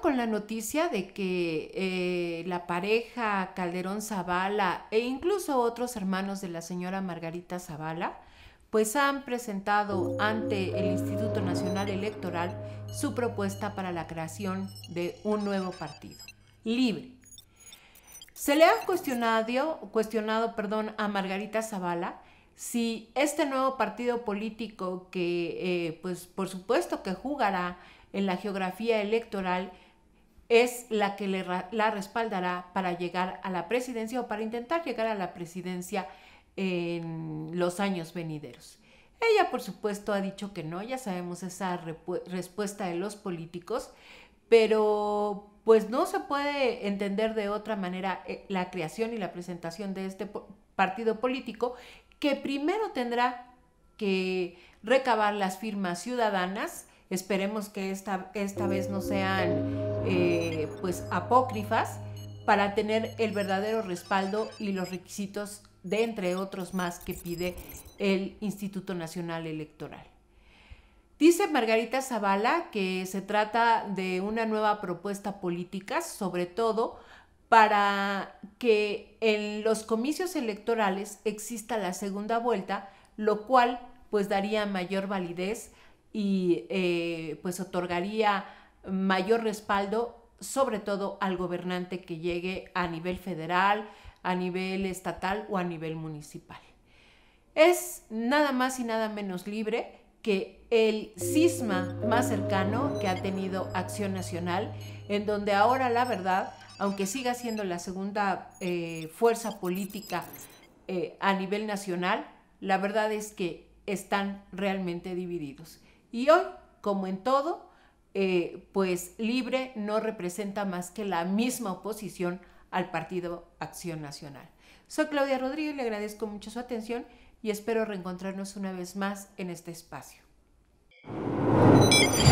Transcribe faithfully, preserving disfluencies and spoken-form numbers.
con la noticia de que eh, la pareja Calderón Zavala e incluso otros hermanos de la señora Margarita Zavala pues han presentado ante el Instituto Nacional Electoral su propuesta para la creación de un nuevo partido, libre. Se le ha cuestionado, cuestionado perdón, a Margarita Zavala si este nuevo partido político que, eh, pues por supuesto que jugará en la geografía electoral, es la que le, la respaldará para llegar a la presidencia o para intentar llegar a la presidencia en los años venideros. Ella, por supuesto, ha dicho que no, ya sabemos esa respuesta de los políticos, pero pues no se puede entender de otra manera la creación y la presentación de este partido político, que primero tendrá que recabar las firmas ciudadanas. Esperemos que esta, esta vez no sean eh, pues apócrifas, para tener el verdadero respaldo y los requisitos de entre otros más que pide el Instituto Nacional Electoral. Dice Margarita Zavala que se trata de una nueva propuesta política, sobre todo para que en los comicios electorales exista la segunda vuelta, lo cual pues daría mayor validez y eh, pues otorgaría mayor respaldo, sobre todo al gobernante que llegue a nivel federal, a nivel estatal o a nivel municipal. Es nada más y nada menos libre que el cisma más cercano que ha tenido Acción Nacional, en donde ahora la verdad, aunque siga siendo la segunda eh, fuerza política eh, a nivel nacional, la verdad es que están realmente divididos. Y hoy, como en todo, Eh, pues libre no representa más que la misma oposición al Partido Acción Nacional. Soy Claudia Rodríguez, le agradezco mucho su atención y espero reencontrarnos una vez más en este espacio.